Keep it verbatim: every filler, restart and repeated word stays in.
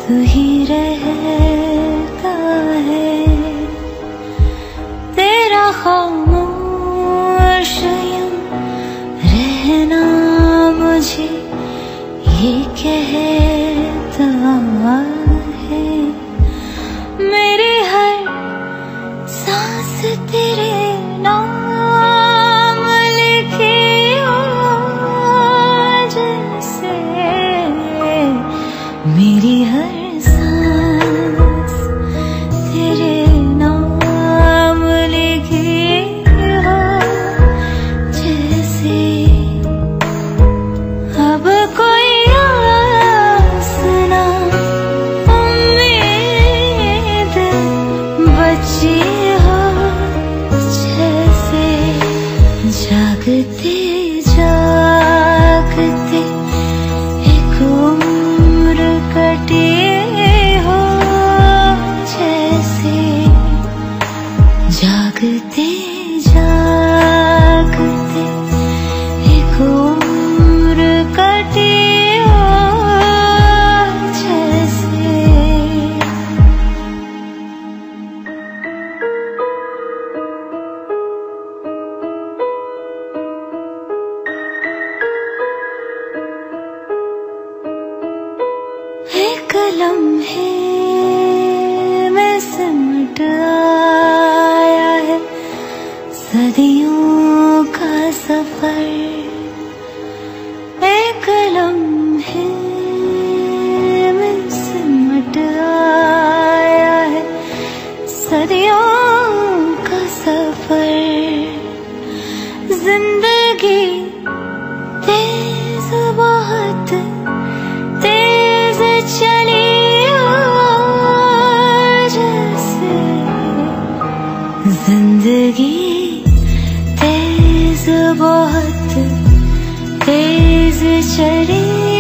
तू ही रहता है, तेरा खामोश यूं रहना मुझे ये कहता है। मेरी हर सांस तेरे नाम लिखी हो जैसे, मेरी हर सांस तेरे नाम लिखी हो जैसे। अब कोई आस ना उम्मीद बची हो जैसे, जागते जागते एक उम्र कटी हो जैसे, जागते जागते एक उम्र कटी हो जैसे। एक लम्हे में सिमट आया है सदियों का सफर, एक लम्हे में सिमट आया है सदियों का सफर। जिंदगी तेज बहुत तेज चली हो जैसे, जिंदगी तेज बहुत तेज चली